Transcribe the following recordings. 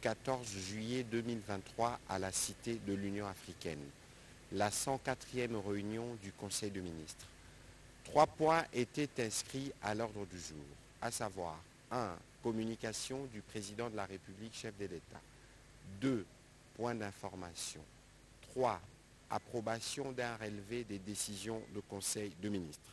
14 juillet 2023 à la Cité de l'Union africaine, la 104e réunion du Conseil de ministres. 3 points étaient inscrits à l'ordre du jour, à savoir 1. Communication du président de la République, chef de l'État. 2. Points d'information. 3. Approbation d'un relevé des décisions du Conseil de ministres.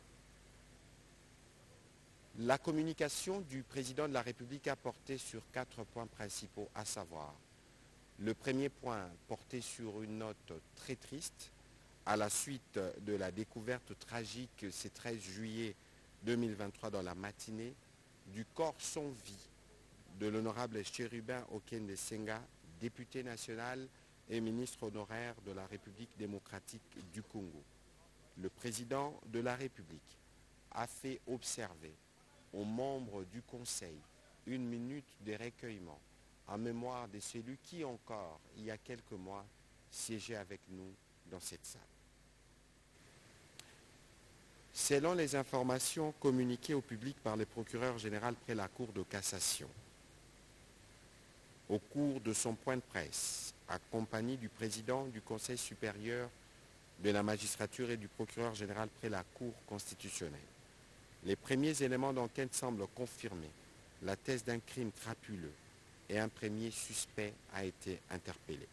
La communication du président de la République a porté sur 4 points principaux, à savoir le premier point porté sur une note très triste à la suite de la découverte tragique ce 13 juillet 2023 dans la matinée du corps sans vie de l'honorable Chérubin Okende Senga, député national et ministre honoraire de la République démocratique du Congo. Le président de la République a fait observer aux membres du Conseil une minute de recueillement en mémoire de celui qui encore, il y a quelques mois, siégeait avec nous dans cette salle. Selon les informations communiquées au public par le procureur général près la Cour de cassation, au cours de son point de presse, accompagné du président du Conseil supérieur de la magistrature et du procureur général près la Cour constitutionnelle, les premiers éléments d'enquête semblent confirmer la thèse d'un crime crapuleux et un premier suspect a été interpellé.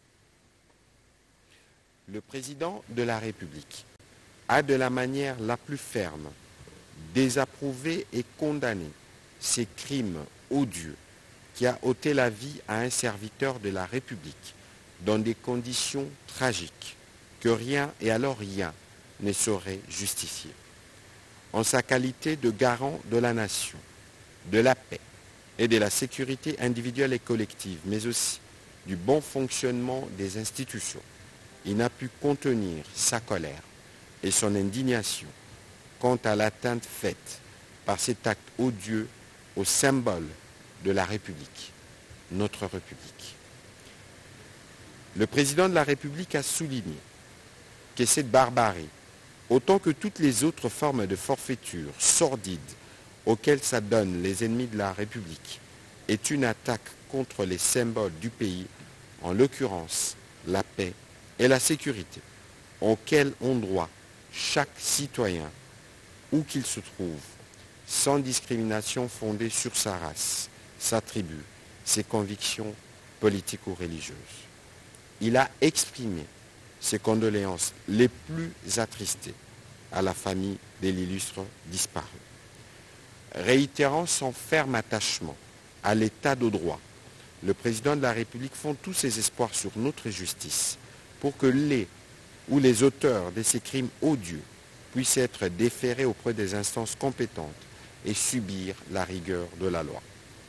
Le président de la République a de la manière la plus ferme désapprouvé et condamné ces crimes odieux qui a ôté la vie à un serviteur de la République dans des conditions tragiques que rien et alors rien ne saurait justifier. En sa qualité de garant de la nation, de la paix et de la sécurité individuelle et collective, mais aussi du bon fonctionnement des institutions, il n'a pu contenir sa colère et son indignation quant à l'atteinte faite par cet acte odieux au symbole de la République, notre République. Le président de la République a souligné que cette barbarie, autant que toutes les autres formes de forfaiture sordides auxquelles s'adonnent les ennemis de la République, est une attaque contre les symboles du pays, en l'occurrence la paix et la sécurité, auxquels ont droit chaque citoyen, où qu'il se trouve, sans discrimination fondée sur sa race, sa tribu, ses convictions politiques ou religieuses. Il a exprimé ses condoléances les plus attristées à la famille de l'illustre disparu. Réitérant son ferme attachement à l'état de droit, le président de la République fonde tous ses espoirs sur notre justice pour que les auteurs de ces crimes odieux puissent être déférés auprès des instances compétentes et subir la rigueur de la loi.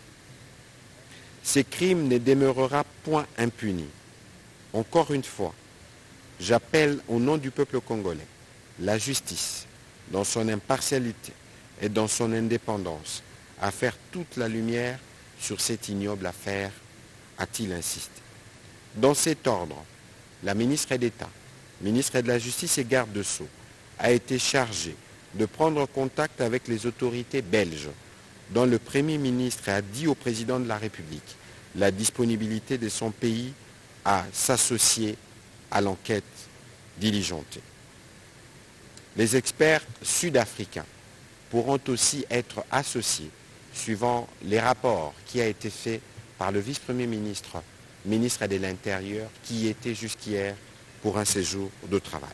Ces crimes ne demeurera point impunis. Encore une fois, j'appelle au nom du peuple congolais la justice, dans son impartialité et dans son indépendance, à faire toute la lumière sur cette ignoble affaire, a-t-il insisté. Dans cet ordre, la ministre d'État, ministre de la Justice et garde de Sceaux, a été chargée de prendre contact avec les autorités belges, dont le Premier ministre a dit au président de la République la disponibilité de son pays à s'associer à l'enquête diligentée. Les experts sud-africains pourront aussi être associés suivant les rapports qui a été fait par le vice-premier ministre, ministre de l'Intérieur, qui y était jusqu'hier pour un séjour de travail.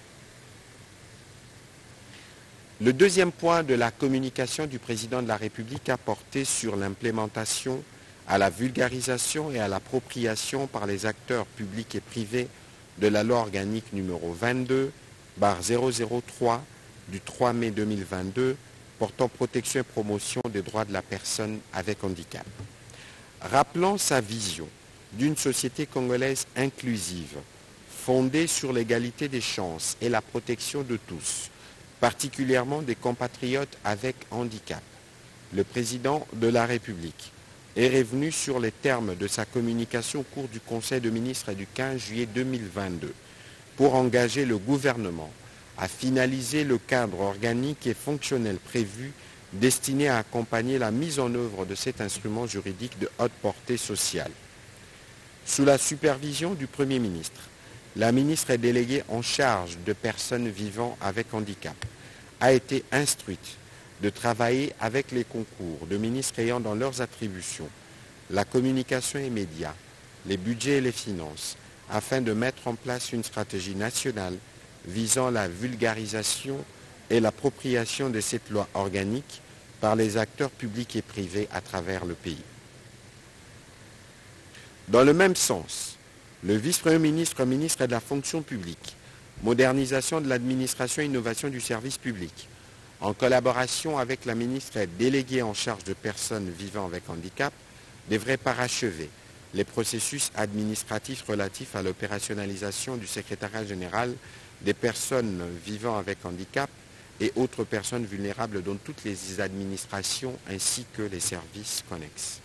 Le deuxième point de la communication du président de la République a porté sur l'implémentation, à la vulgarisation et à l'appropriation par les acteurs publics et privés de la loi organique numéro 22/003 du 3 mai 2022 portant protection et promotion des droits de la personne avec handicap. Rappelant sa vision d'une société congolaise inclusive, fondée sur l'égalité des chances et la protection de tous, particulièrement des compatriotes avec handicap, le président de la République est revenu sur les termes de sa communication au cours du Conseil de ministres du 15 juillet 2022 pour engager le gouvernement à finaliser le cadre organique et fonctionnel prévu destiné à accompagner la mise en œuvre de cet instrument juridique de haute portée sociale. Sous la supervision du Premier ministre, la ministre déléguée en charge de personnes vivant avec handicap a été instruite de travailler avec les concours de ministres ayant dans leurs attributions la communication et médias, les budgets et les finances, afin de mettre en place une stratégie nationale visant la vulgarisation et l'appropriation de cette loi organique par les acteurs publics et privés à travers le pays. Dans le même sens, le vice-premier ministre, ministre de la fonction publique, modernisation de l'administration et innovation du service public, en collaboration avec la ministre déléguée en charge de personnes vivant avec handicap, devrait parachever les processus administratifs relatifs à l'opérationnalisation du secrétariat général des personnes vivant avec handicap et autres personnes vulnérables dans toutes les administrations ainsi que les services connexes.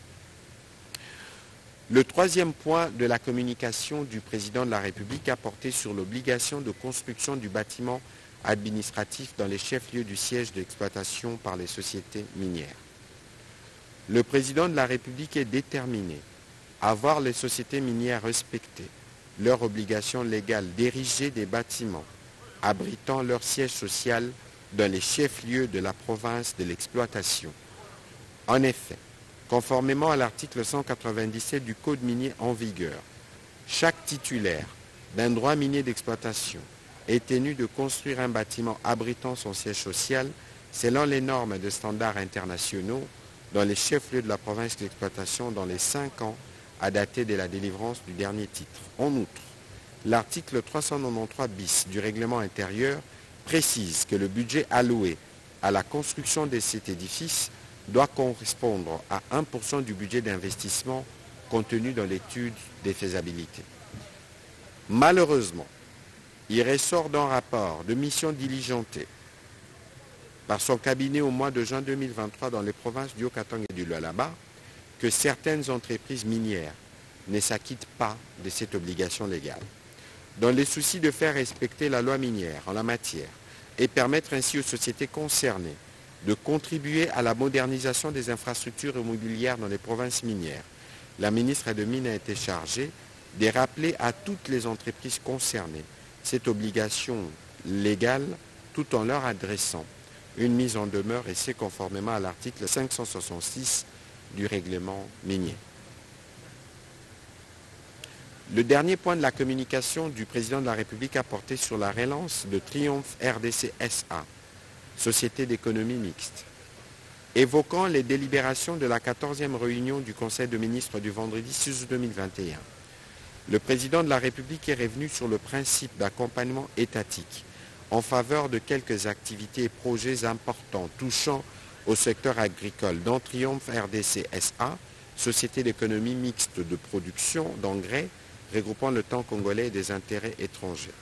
Le troisième point de la communication du président de la République a porté sur l'obligation de construction du bâtiment administratif dans les chefs-lieux du siège d'exploitation par les sociétés minières. Le président de la République est déterminé à voir les sociétés minières respecter leur obligation légale d'ériger des bâtiments abritant leur siège social dans les chefs-lieux de la province de l'exploitation. En effet, conformément à l'article 197 du Code minier en vigueur, chaque titulaire d'un droit minier d'exploitation est tenu de construire un bâtiment abritant son siège social selon les normes de standards internationaux dans les chefs-lieux de la province d'exploitation dans les 5 ans à dater de la délivrance du dernier titre. En outre, l'article 393 bis du règlement intérieur précise que le budget alloué à la construction de cet édifice doit correspondre à 1% du budget d'investissement contenu dans l'étude des faisabilités. Malheureusement, il ressort d'un rapport de mission diligentée par son cabinet au mois de juin 2023 dans les provinces du Haut-Katanga et du Lualaba que certaines entreprises minières ne s'acquittent pas de cette obligation légale. Dans les soucis de faire respecter la loi minière en la matière et permettre ainsi aux sociétés concernées de contribuer à la modernisation des infrastructures immobilières dans les provinces minières, la ministre des Mines a été chargée de rappeler à toutes les entreprises concernées cette obligation légale tout en leur adressant une mise en demeure et c'est conformément à l'article 566 du règlement minier. Le dernier point de la communication du président de la République a porté sur la relance de Triomphe RDC SA, Société d'économie mixte. Évoquant les délibérations de la 14e réunion du Conseil de ministres du vendredi 6 août 2021, le président de la République est revenu sur le principe d'accompagnement étatique en faveur de quelques activités et projets importants touchant au secteur agricole, dont Triomphe RDC SA, Société d'économie mixte de production d'engrais, regroupant le temps congolais et des intérêts étrangers.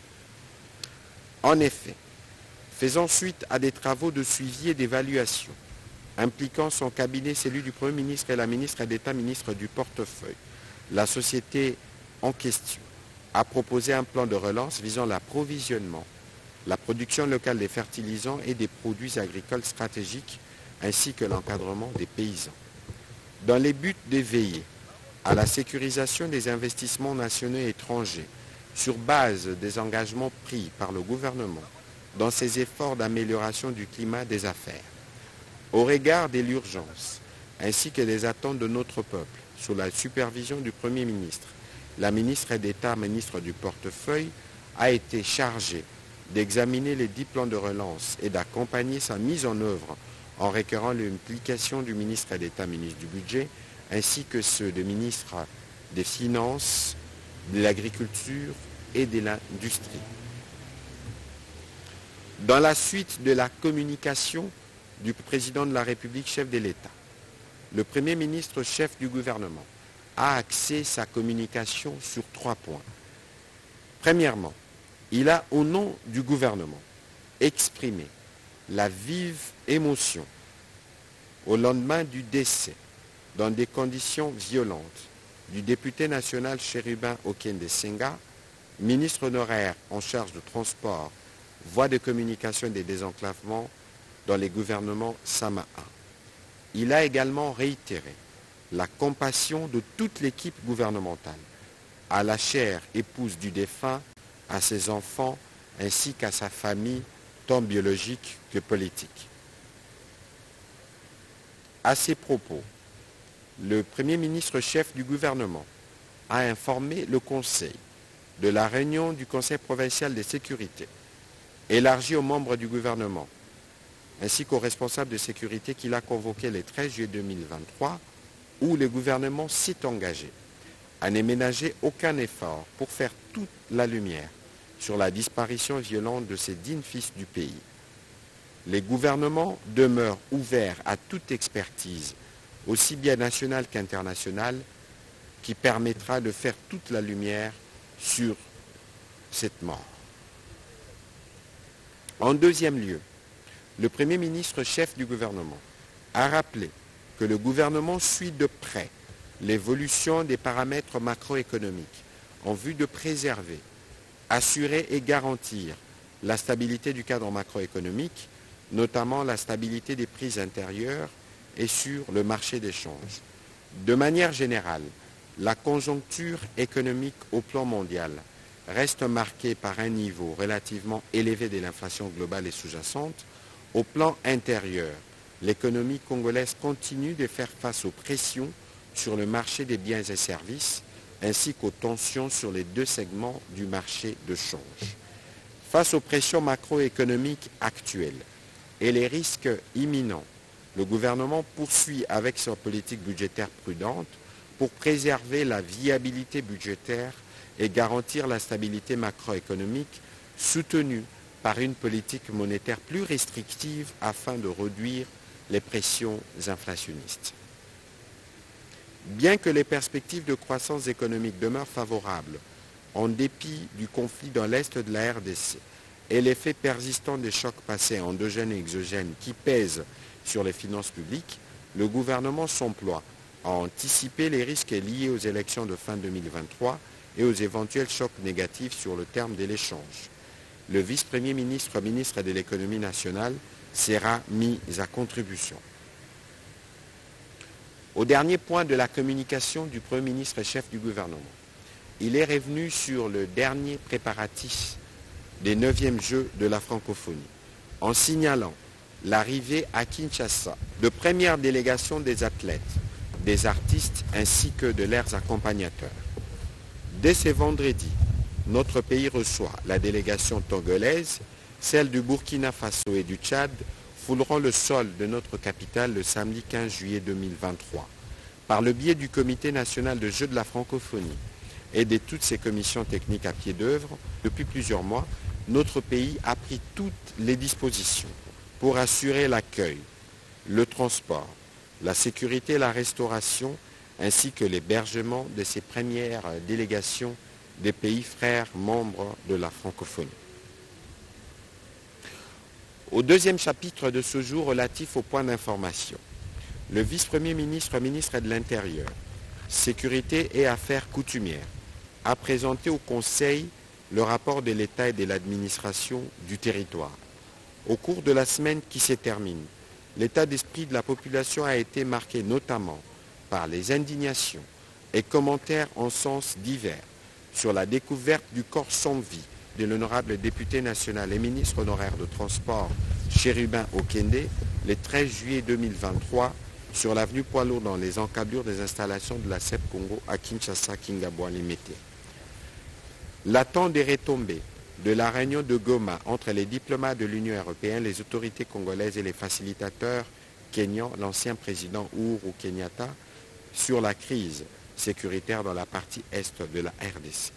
En effet, faisant suite à des travaux de suivi et d'évaluation, impliquant son cabinet, celui du Premier ministre et la ministre d'État, ministre du portefeuille, la société en question a proposé un plan de relance visant l'approvisionnement, la production locale des fertilisants et des produits agricoles stratégiques, ainsi que l'encadrement des paysans. Dans les buts d'éveiller à la sécurisation des investissements nationaux et étrangers, sur base des engagements pris par le gouvernement dans ses efforts d'amélioration du climat des affaires, au regard de l'urgence, ainsi que des attentes de notre peuple, sous la supervision du Premier ministre, la ministre d'État, ministre du portefeuille, a été chargée d'examiner les 10 plans de relance et d'accompagner sa mise en œuvre en requérant l'implication du ministre d'État, ministre du Budget, ainsi que ceux des ministres des Finances, de l'Agriculture et de l'Industrie. Dans la suite de la communication du président de la République, chef de l'État, le Premier ministre, chef du gouvernement, a axé sa communication sur 3 points. Premièrement, il a, au nom du gouvernement, exprimé la vive émotion au lendemain du décès, dans des conditions violentes, du député national Chérubin Okende Senga, ministre honoraire en charge de transport, voies de communication et des désenclavements dans les gouvernements Sama 1. Il a également réitéré la compassion de toute l'équipe gouvernementale à la chère épouse du défunt, à ses enfants, ainsi qu'à sa famille, tant biologique que politique. À ces propos, le Premier ministre chef du gouvernement a informé le Conseil de la réunion du Conseil provincial de sécurité, élargie aux membres du gouvernement, ainsi qu'aux responsables de sécurité qu'il a convoqué le 13 juillet 2023, où le gouvernement s'est engagé à ne ménager aucun effort pour faire toute la lumière sur la disparition violente de ces dignes fils du pays. Les gouvernements demeurent ouverts à toute expertise, aussi bien nationale qu'internationale, qui permettra de faire toute la lumière sur cette mort. En deuxième lieu, le Premier ministre chef du gouvernement a rappelé que le gouvernement suit de près l'évolution des paramètres macroéconomiques en vue de préserver, assurer et garantir la stabilité du cadre macroéconomique, notamment la stabilité des prix intérieurs et sur le marché des changes. De manière générale, la conjoncture économique au plan mondial reste marquée par un niveau relativement élevé de l'inflation globale et sous-jacente. Au plan intérieur, l'économie congolaise continue de faire face aux pressions sur le marché des biens et services, ainsi qu'aux tensions sur les deux segments du marché de change. Face aux pressions macroéconomiques actuelles et les risques imminents, le gouvernement poursuit avec sa politique budgétaire prudente pour préserver la viabilité budgétaire et garantir la stabilité macroéconomique soutenue par une politique monétaire plus restrictive afin de réduire les pressions inflationnistes. Bien que les perspectives de croissance économique demeurent favorables, en dépit du conflit dans l'est de la RDC et l'effet persistant des chocs passés endogènes et exogènes qui pèsent sur les finances publiques, le gouvernement s'emploie à anticiper les risques liés aux élections de fin 2023 et aux éventuels chocs négatifs sur le terme de l'échange. Le vice-premier ministre, ministre de l'économie nationale, sera mis à contribution. Au dernier point de la communication du Premier ministre chef du gouvernement, il est revenu sur le dernier préparatif des 9e Jeux de la francophonie, en signalant l'arrivée à Kinshasa de premières délégations des athlètes, des artistes ainsi que de leurs accompagnateurs. Dès ce vendredi, notre pays reçoit la délégation togolaise, celle du Burkina Faso et du Tchad fouleront le sol de notre capitale le samedi 15 juillet 2023. Par le biais du Comité national de Jeux de la francophonie et de toutes ses commissions techniques à pied d'œuvre, depuis plusieurs mois, notre pays a pris toutes les dispositions pour assurer l'accueil, le transport, la sécurité et la restauration, ainsi que l'hébergement de ces premières délégations des pays frères membres de la francophonie. Au deuxième chapitre de ce jour relatif au point d'information, le vice-premier ministre, ministre de l'Intérieur, Sécurité et Affaires coutumières, a présenté au Conseil le rapport de l'État et de l'administration du territoire. Au cours de la semaine qui se termine, l'état d'esprit de la population a été marqué notamment par les indignations et commentaires en sens divers sur la découverte du corps sans vie de l'honorable député national et ministre honoraire de Transport Chérubin Okende le 13 juillet 2023 sur l'avenue Poilour dans les encablures des installations de la CEP Congo à Kinshasa, Kingabwa Limité. L'attente des retombées de la réunion de Goma entre les diplomates de l'Union européenne, les autorités congolaises et les facilitateurs kenyans, l'ancien président Uhuru Kenyatta, sur la crise sécuritaire dans la partie est de la RDC.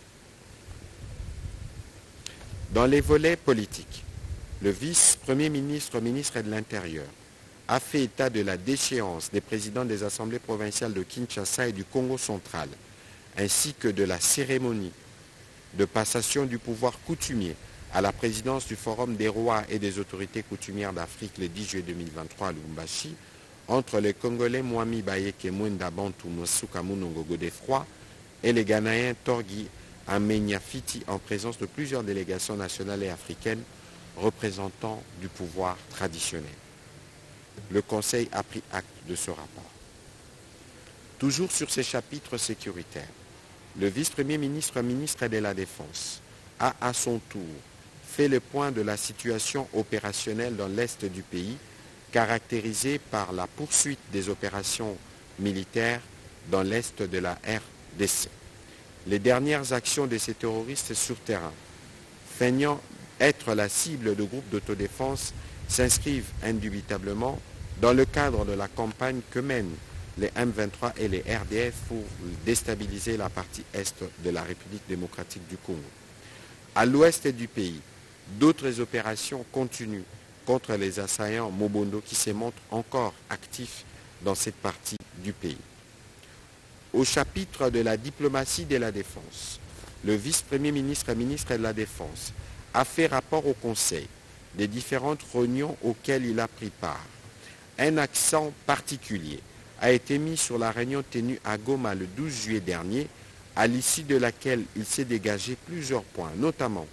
Dans les volets politiques, le vice-premier ministre, ministre de l'Intérieur, a fait état de la déchéance des présidents des assemblées provinciales de Kinshasa et du Congo central, ainsi que de la cérémonie de passation du pouvoir coutumier à la présidence du Forum des rois et des autorités coutumières d'Afrique le 10 juillet 2023 à Lubumbashi, entre les Congolais Mwami Bayeke Mwenda Bantu Mosuka Munongo Godefroy et les Ghanéens Torgui Amenya Fiti en présence de plusieurs délégations nationales et africaines représentant du pouvoir traditionnel. Le Conseil a pris acte de ce rapport. Toujours sur ces chapitres sécuritaires, le vice-premier ministre, ministre de la Défense, a à son tour fait le point de la situation opérationnelle dans l'est du pays, caractérisée par la poursuite des opérations militaires dans l'est de la RDC. Les dernières actions de ces terroristes sur terrain, feignant être la cible de groupes d'autodéfense, s'inscrivent indubitablement dans le cadre de la campagne que mènent les M23 et les RDF pour déstabiliser la partie est de la République démocratique du Congo. À l'ouest du pays, d'autres opérations continuent contre les assaillants Mobondo qui se montrent encore actifs dans cette partie du pays. Au chapitre de la diplomatie de la défense, le vice-premier ministre et ministre de la Défense a fait rapport au Conseil des différentes réunions auxquelles il a pris part. Un accent particulier a été mis sur la réunion tenue à Goma le 12 juillet dernier, à l'issue de laquelle il s'est dégagé plusieurs points, notamment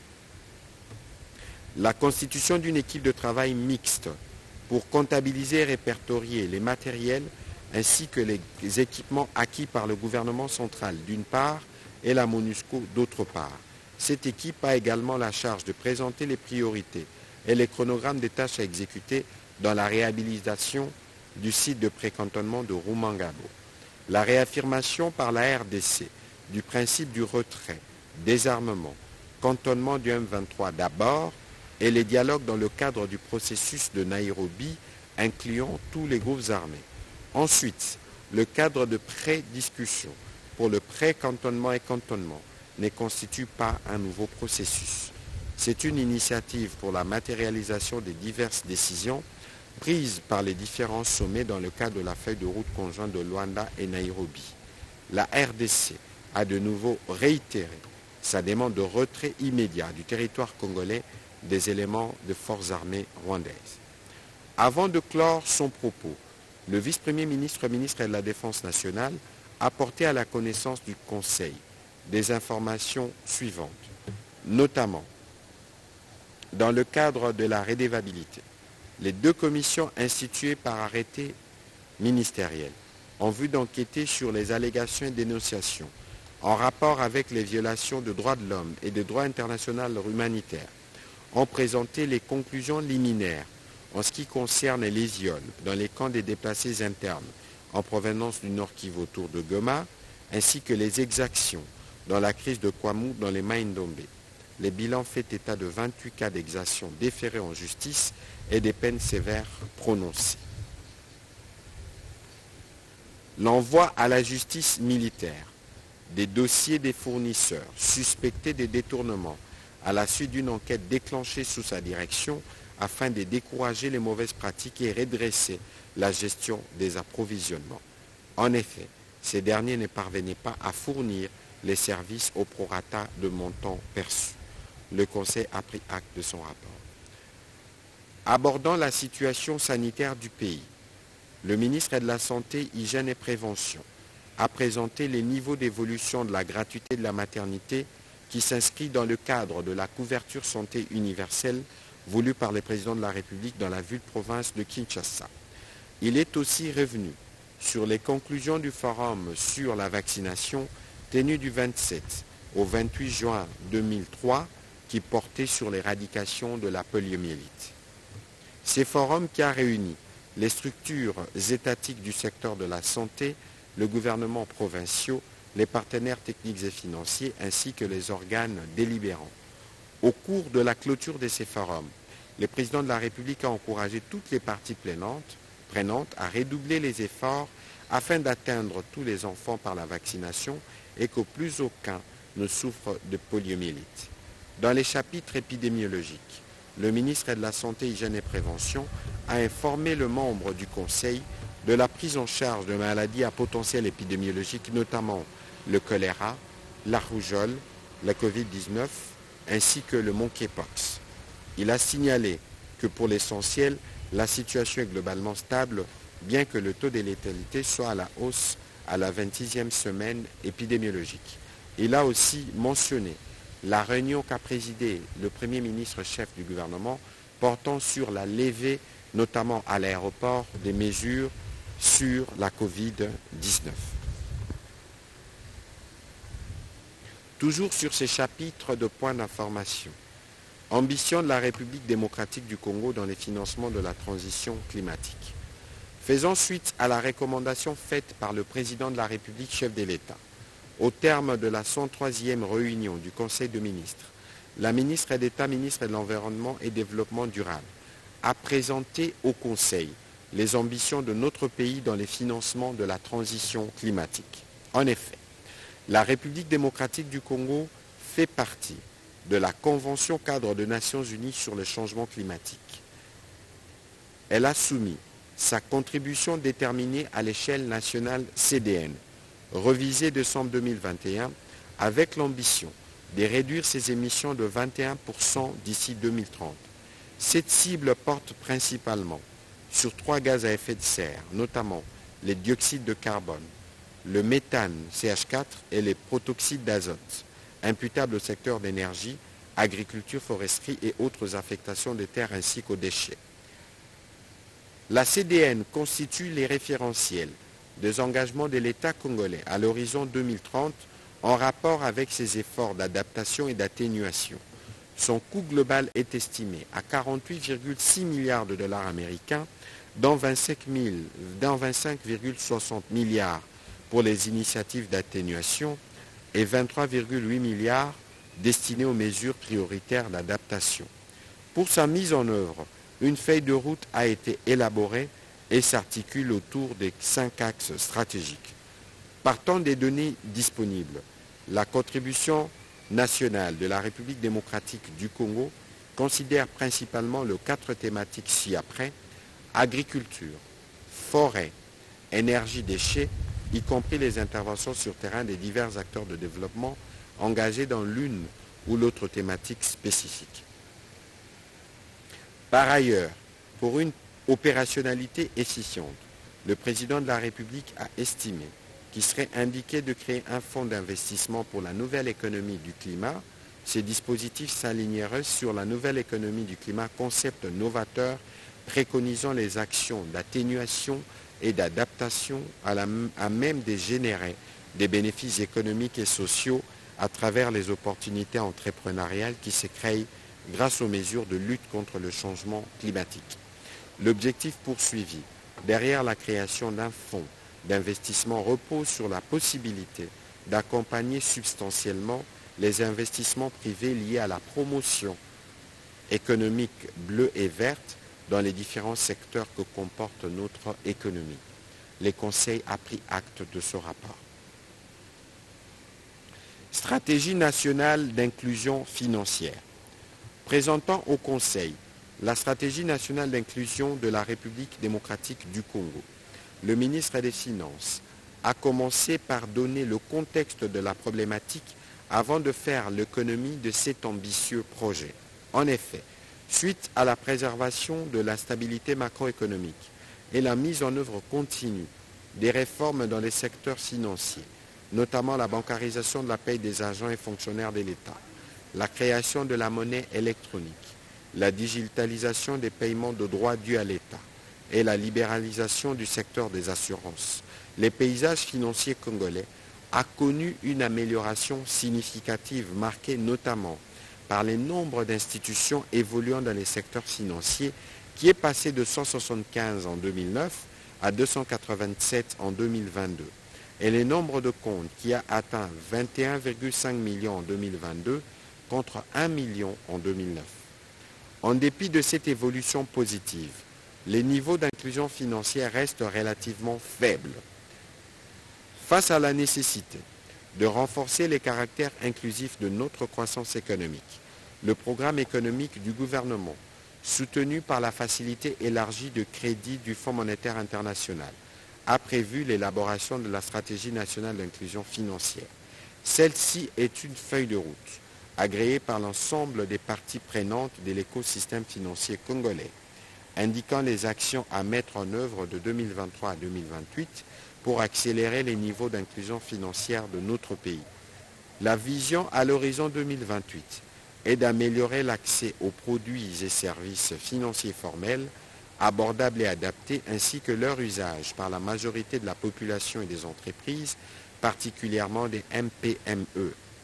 la constitution d'une équipe de travail mixte pour comptabiliser et répertorier les matériels ainsi que les équipements acquis par le gouvernement central d'une part et la MONUSCO d'autre part. Cette équipe a également la charge de présenter les priorités et les chronogrammes des tâches à exécuter dans la réhabilitation du site de précantonnement de Rumangabo. La réaffirmation par la RDC du principe du retrait, désarmement, cantonnement du M23 d'abord et les dialogues dans le cadre du processus de Nairobi incluant tous les groupes armés. Ensuite, le cadre de pré-discussion pour le pré-cantonnement et cantonnement ne constitue pas un nouveau processus. C'est une initiative pour la matérialisation des diverses décisions prises par les différents sommets dans le cadre de la feuille de route conjointe de Luanda et Nairobi. La RDC a de nouveau réitéré sa demande de retrait immédiat du territoire congolais des éléments de forces armées rwandaises. Avant de clore son propos, le vice-premier ministre, ministre de la Défense nationale, a porté à la connaissance du Conseil des informations suivantes, notamment dans le cadre de la redevabilité. Les deux commissions instituées par arrêté ministériel en vue d'enquêter sur les allégations et dénonciations en rapport avec les violations de droits de l'homme et de droit international humanitaire ont présenté les conclusions liminaires en ce qui concerne les viols dans les camps des déplacés internes en provenance du Nord Kivu autour de Goma, ainsi que les exactions dans la crise de Kwamu dans les Maïndombe. Les bilans fait état de 28 cas d'exactions déférés en justice et des peines sévères prononcées. L'envoi à la justice militaire des dossiers des fournisseurs suspectés de détournement à la suite d'une enquête déclenchée sous sa direction afin de décourager les mauvaises pratiques et redresser la gestion des approvisionnements. En effet, ces derniers ne parvenaient pas à fournir les services au prorata de montant perçu. Le Conseil a pris acte de son rapport. Abordant la situation sanitaire du pays, le ministre de la Santé, Hygiène et Prévention a présenté les niveaux d'évolution de la gratuité de la maternité qui s'inscrit dans le cadre de la couverture santé universelle voulue par le président de la République dans la ville-province de Kinshasa. Il est aussi revenu sur les conclusions du forum sur la vaccination tenu du 27 au 28 juin 2003 qui portait sur l'éradication de la poliomyélite. Ce forum qui a réuni les structures étatiques du secteur de la santé, le gouvernement provinciaux, les partenaires techniques et financiers ainsi que les organes délibérants. Au cours de la clôture de ces forums, le président de la République a encouragé toutes les parties prenantes à redoubler les efforts afin d'atteindre tous les enfants par la vaccination et que plus aucun ne souffre de poliomyélite. Dans les chapitres épidémiologiques, le ministre de la Santé, Hygiène et Prévention a informé le membre du Conseil de la prise en charge de maladies à potentiel épidémiologique, notamment le choléra, la rougeole, la Covid-19, ainsi que le monkeypox. Il a signalé que pour l'essentiel, la situation est globalement stable, bien que le taux de létalité soit à la hausse à la 26e semaine épidémiologique. Il a aussi mentionné la réunion qu'a présidée le Premier ministre chef du gouvernement portant sur la levée, notamment à l'aéroport, des mesures sur la Covid-19. Toujours sur ces chapitres de points d'information. Ambition de la République démocratique du Congo dans les financements de la transition climatique. Faisant suite à la recommandation faite par le président de la République, chef de l'État, au terme de la 103e réunion du Conseil de ministres, la ministre d'État, ministre de l'Environnement et Développement durable, a présenté au Conseil les ambitions de notre pays dans les financements de la transition climatique. En effet, la République démocratique du Congo fait partie de la Convention cadre des Nations Unies sur le changement climatique. Elle a soumis sa contribution déterminée à l'échelle nationale CDN, revisée décembre 2021, avec l'ambition de réduire ses émissions de 21% d'ici 2030. Cette cible porte principalement sur 3 gaz à effet de serre, notamment les dioxydes de carbone, le méthane CH4 et les protoxydes d'azote, imputables au secteur d'énergie, agriculture, foresterie et autres affectations des terres ainsi qu'aux déchets. La CDN constitue les référentiels des engagements de l'État congolais à l'horizon 2030 en rapport avec ses efforts d'adaptation et d'atténuation. Son coût global est estimé à 48,6 milliards de dollars américains, dont 25,60 milliards pour les initiatives d'atténuation et 23,8 milliards destinés aux mesures prioritaires d'adaptation. Pour sa mise en œuvre, une feuille de route a été élaborée et s'articule autour des 5 axes stratégiques. Partant des données disponibles, la contribution nationale de la République démocratique du Congo considère principalement les 4 thématiques ci-après: agriculture, forêt, énergie, déchets, y compris les interventions sur terrain des divers acteurs de développement engagés dans l'une ou l'autre thématique spécifique. Par ailleurs, pour une opérationnalité efficiente, le président de la République a estimé qu'il serait indiqué de créer un fonds d'investissement pour la nouvelle économie du climat. Ces dispositifs s'aligneraient sur la nouvelle économie du climat, concept novateur préconisant les actions d'atténuation et d'adaptation à même de générer des bénéfices économiques et sociaux à travers les opportunités entrepreneuriales qui se créent grâce aux mesures de lutte contre le changement climatique. L'objectif poursuivi derrière la création d'un fonds d'investissement repose sur la possibilité d'accompagner substantiellement les investissements privés liés à la promotion économique bleue et verte dans les différents secteurs que comporte notre économie. Le Conseil a pris acte de ce rapport. Stratégie nationale d'inclusion financière. Présentant au Conseil la stratégie nationale d'inclusion de la République démocratique du Congo, le ministre des Finances a commencé par donner le contexte de la problématique avant de faire l'économie de cet ambitieux projet. En effet, suite à la préservation de la stabilité macroéconomique et la mise en œuvre continue des réformes dans les secteurs financiers, notamment la bancarisation de la paie des agents et fonctionnaires de l'État, la création de la monnaie électronique, la digitalisation des paiements de droits dus à l'État et la libéralisation du secteur des assurances, le paysage financier congolais a connu une amélioration significative marquée notamment par le nombre d'institutions évoluant dans les secteurs financiers qui est passé de 175 en 2009 à 287 en 2022 et le nombre de comptes qui a atteint 21,5 millions en 2022 contre 1 million en 2009. En dépit de cette évolution positive, les niveaux d'inclusion financière restent relativement faibles. Face à la nécessité de renforcer les caractères inclusifs de notre croissance économique, le programme économique du gouvernement, soutenu par la facilité élargie de crédit du Fonds monétaire international, a prévu l'élaboration de la stratégie nationale d'inclusion financière. Celle-ci est une feuille de route agréée par l'ensemble des parties prenantes de l'écosystème financier congolais, indiquant les actions à mettre en œuvre de 2023 à 2028 pour accélérer les niveaux d'inclusion financière de notre pays. La vision à l'horizon 2028 est d'améliorer l'accès aux produits et services financiers formels, abordables et adaptés, ainsi que leur usage par la majorité de la population et des entreprises, particulièrement des MPME.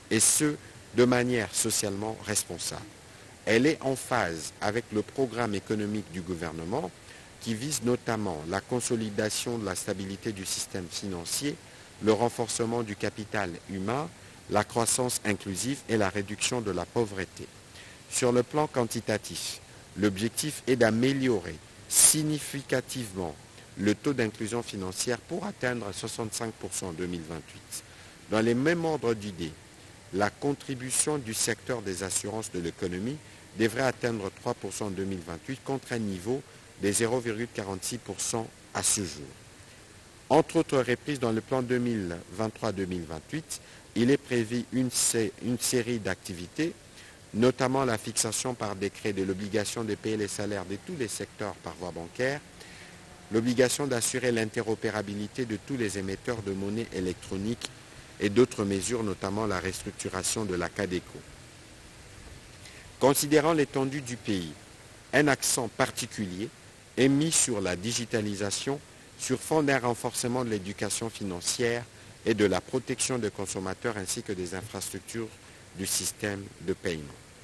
et ce, de manière socialement responsable. Elle est en phase avec le programme économique du gouvernement qui vise notamment la consolidation de la stabilité du système financier, le renforcement du capital humain, la croissance inclusive et la réduction de la pauvreté. Sur le plan quantitatif, l'objectif est d'améliorer significativement le taux d'inclusion financière pour atteindre 65% en 2028. Dans les mêmes ordres d'idées, la contribution du secteur des assurances de l'économie devrait atteindre 3% en 2028 contre un niveau de 0,46% à ce jour. Entre autres reprises dans le plan 2023-2028, il est prévu une série d'activités, notamment la fixation par décret de l'obligation de payer les salaires de tous les secteurs par voie bancaire, l'obligation d'assurer l'interopérabilité de tous les émetteurs de monnaie électronique et d'autres mesures, notamment la restructuration de la CADECO. Considérant l'étendue du pays, un accent particulier est mis sur la digitalisation sur fond d'un renforcement de l'éducation financière et de la protection des consommateurs ainsi que des infrastructures du système de paiement.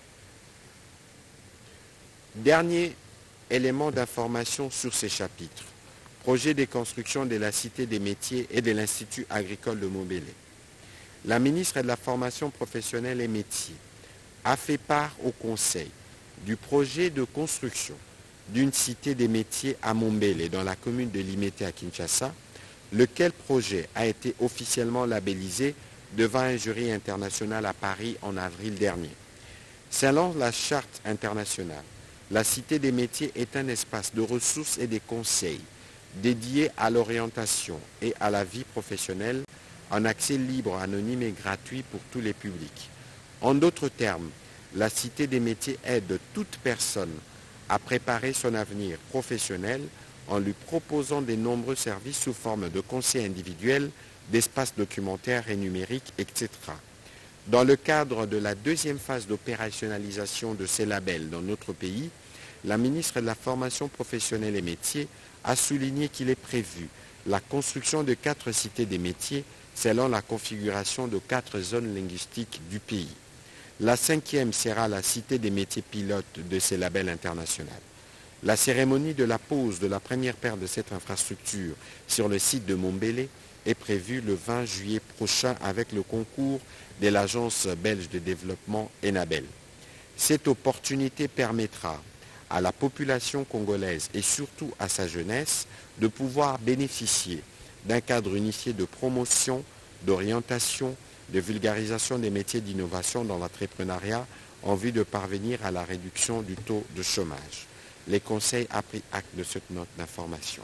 Dernier élément d'information sur ces chapitres. Projet de construction de la Cité des métiers et de l'Institut agricole de Montbéliard. La ministre de la Formation professionnelle et métiers a fait part au Conseil du projet de construction d'une cité des métiers à Montbéliard dans la commune de Limete à Kinshasa, lequel projet a été officiellement labellisé devant un jury international à Paris en avril dernier. Selon la charte internationale, la cité des métiers est un espace de ressources et de conseils dédié à l'orientation et à la vie professionnelle en accès libre, anonyme et gratuit pour tous les publics. En d'autres termes, la Cité des métiers aide toute personne à préparer son avenir professionnel en lui proposant de nombreux services sous forme de conseils individuels, d'espaces documentaires et numériques, etc. Dans le cadre de la deuxième phase d'opérationnalisation de ces labels dans notre pays, la ministre de la Formation professionnelle et métiers a souligné qu'il est prévu la construction de 4 cités des métiers selon la configuration de 4 zones linguistiques du pays. La 5e sera la cité des métiers pilotes de ces labels internationaux. La cérémonie de la pose de la première paire de cette infrastructure sur le site de Montbéliard est prévue le 20 juillet prochain avec le concours de l'Agence belge de développement ENABEL. Cette opportunité permettra à la population congolaise et surtout à sa jeunesse de pouvoir bénéficier d'un cadre unifié de promotion, d'orientation, de vulgarisation des métiers d'innovation dans l'entrepreneuriat en vue de parvenir à la réduction du taux de chômage. Les conseils ont pris acte de cette note d'information.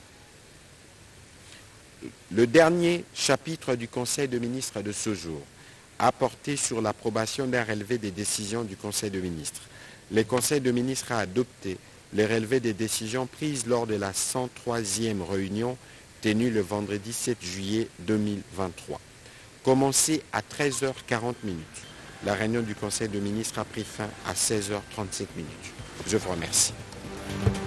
Le dernier chapitre du Conseil de ministres de ce jour a porté sur l'approbation d'un relevé des décisions du Conseil de ministres. Le Conseil de ministres a adopté le relevé des décisions prises lors de la 103e réunion tenue le vendredi 7 juillet 2023. Commencé à 13h40. La réunion du Conseil de ministres a pris fin à 16h37. Je vous remercie.